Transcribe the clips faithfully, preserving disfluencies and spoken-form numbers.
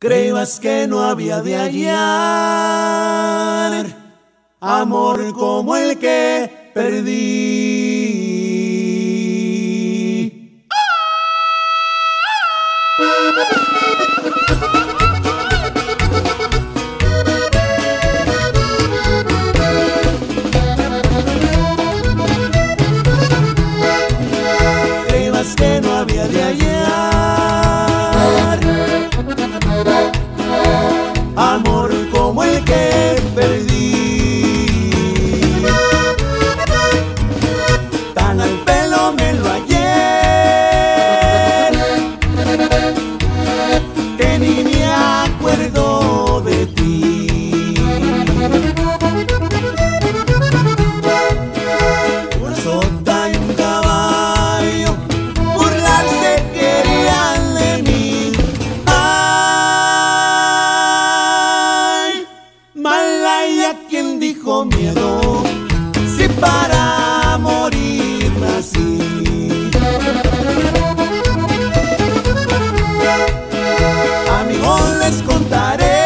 Creías que no había de hallar amor como el que perdí. Creías que no había de hallar amor como el que perdí. Tan al pelo me lo hallé que ni me acuerdo de ti. Una sota y un caballo burlarse querían de mí. Malaya, quien dijo miedo, si para morir nací. Amigos, les contaré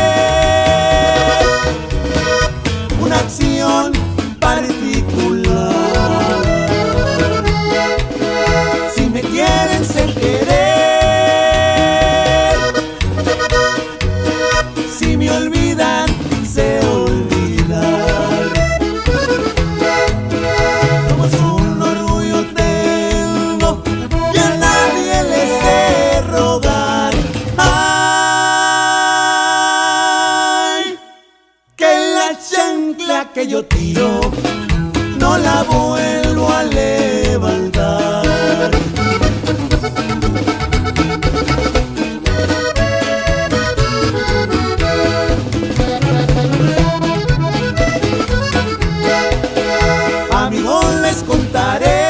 una acción particular. Si me quieren ser querer, si me olvidan se olvidar. Como es un orgullo tengo y a nadie le sé rogar. Ay, que la chancla que yo tiro no la vuelvo a levantar. Amigos, les contaré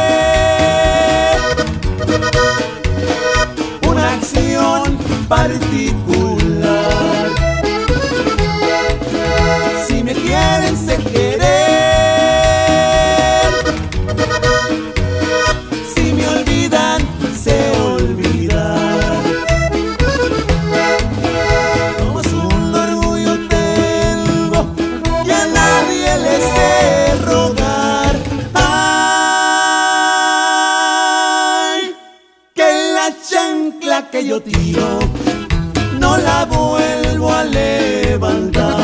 una acción particular. Si me quieren ser querer, si me olvidan sé olvidar. Como es un orgullo tengo y a nadie le sé rogar. Ay, que la chancla que yo tiro no la vuelvo a levantar.